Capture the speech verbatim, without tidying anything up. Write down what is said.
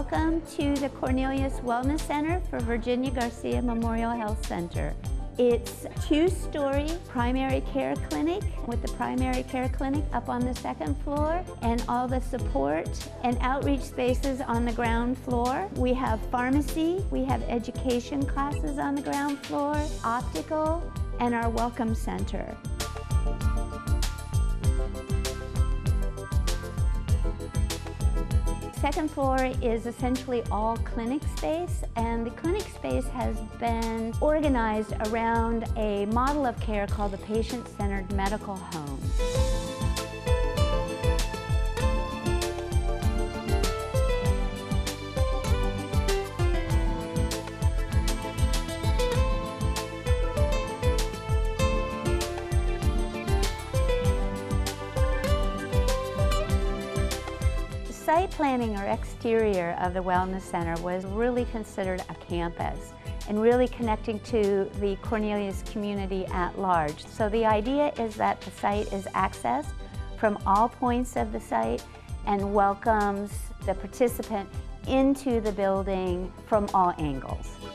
Welcome to the Cornelius Wellness Center for Virginia Garcia Memorial Health Center. It's a two-story primary care clinic with the primary care clinic up on the second floor and all the support and outreach spaces on the ground floor. We have pharmacy, we have education classes on the ground floor, optical, and our welcome center. Second floor is essentially all clinic space, and the clinic space has been organized around a model of care called the patient-centered medical home. Site planning or exterior of the Wellness Center was really considered a campus and really connecting to the Cornelius community at large. So the idea is that the site is accessed from all points of the site and welcomes the participant into the building from all angles.